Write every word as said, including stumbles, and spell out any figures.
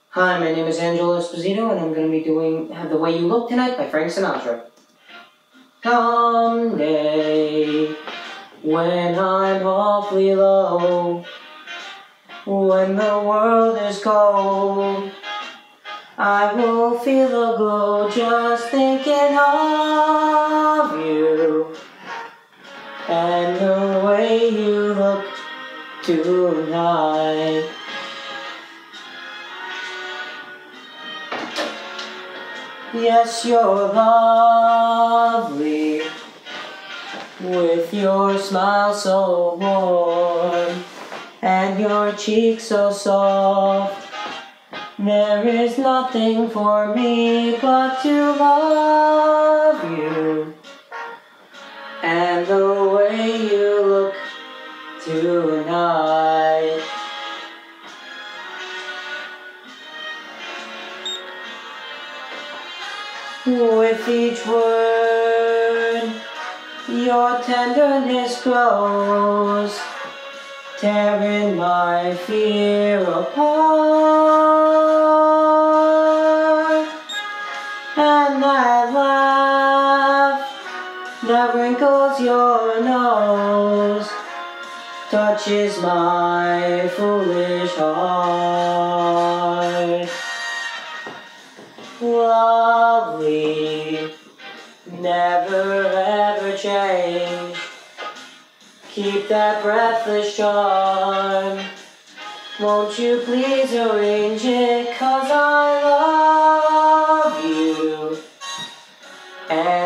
Hi, my name is Angelo Esposito, and I'm going to be doing The Way You Look Tonight by Frank Sinatra. Someday, when I'm awfully low, when the world is cold, I will feel a glow just thinking of you and the way you look tonight. Yes, you're lovely, with your smile so warm, and your cheeks so soft. There is nothing for me but to love you, and the way you look tonight. With each word, your tenderness grows, tearing my fear apart. And that laugh that wrinkles your nose touches my foolish heart. Lovely, never ever change. Keep that breathless charm. Won't you please arrange it, 'cause I love you. And